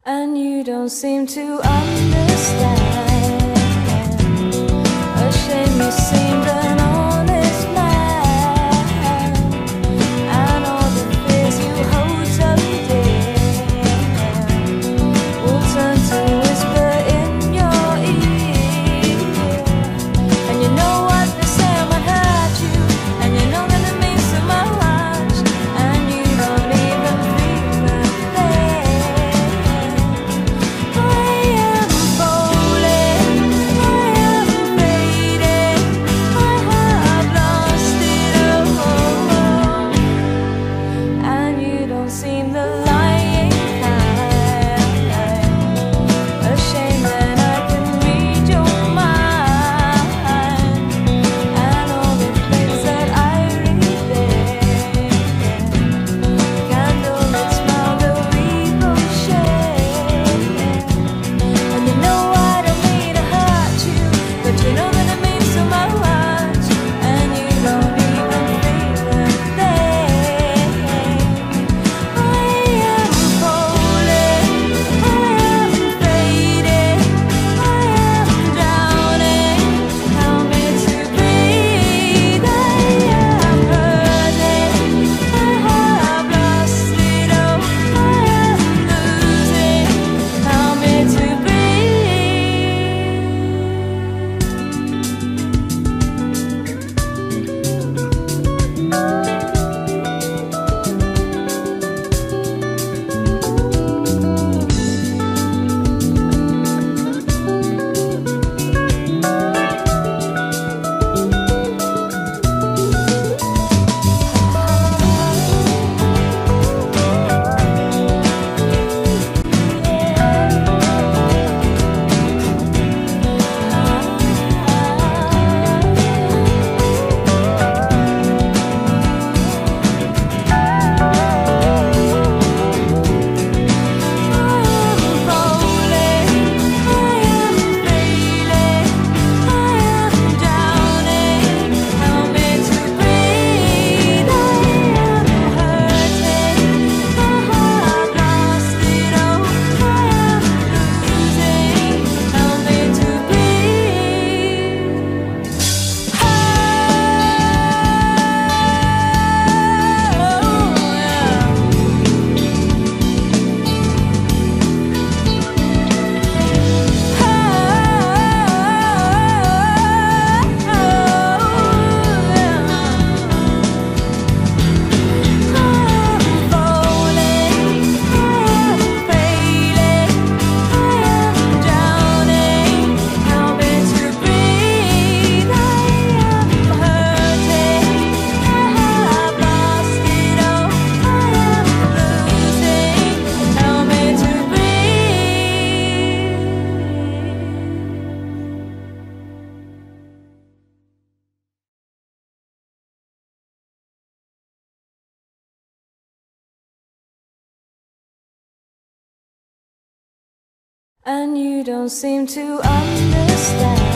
And you don't seem to understand. A shame you seemed an honest man, and all the fears you hold so dear will turn to whisper in your ear. And you know what they say might hurt you, and you know that it means so much, and you don't even feel a thing. I am falling, I am fading, I have lost it all, and you don't seem the lying kind. A shame that I can read your mind, and all the things that I read there. Candlelit smile, the ricochet. And you know I don't mean to hurt you, but you know that it means so much, and you don't even feel a thing. I am falling, I am fading, I am drowning. Help me to breathe. I am hurting, I have lost it all, I am losing. Help me to and you don't seem to understand.